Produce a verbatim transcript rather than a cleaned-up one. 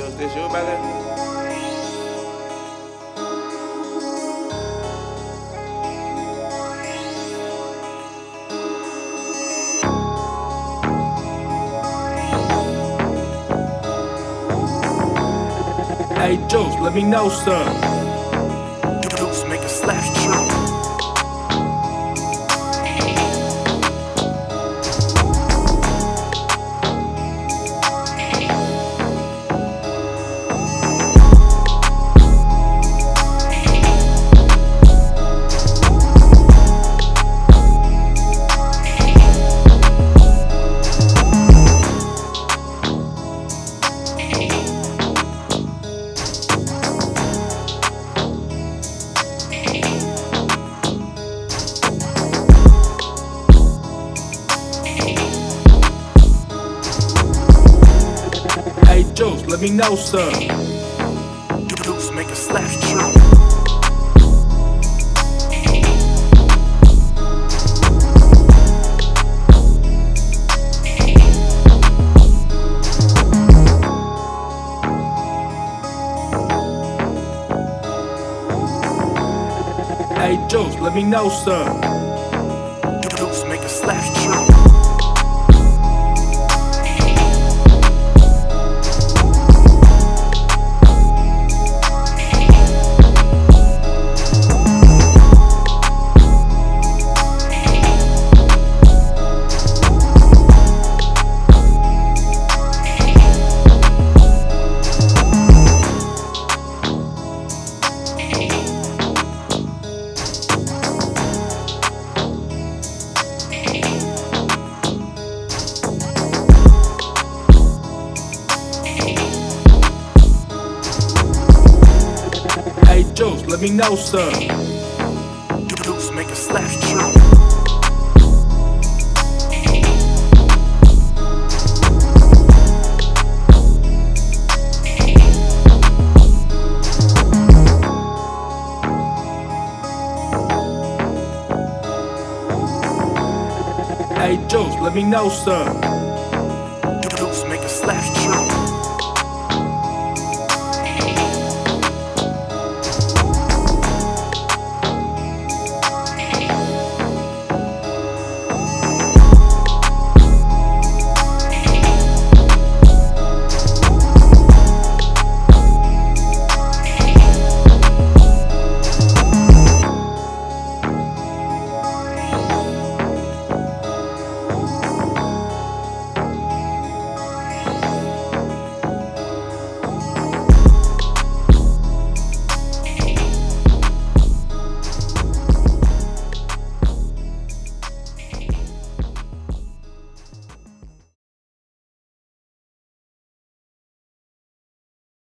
Juice, this you, brother? Hey Juice, let me know some. Juice make a slash true. Hey Juice, let me know some. Juice make a slash true. Hey Juice, let me know some. Juice make a slash true. Hey Juice, let me know some. Juice make a slash true. Hey Juice, let me know some.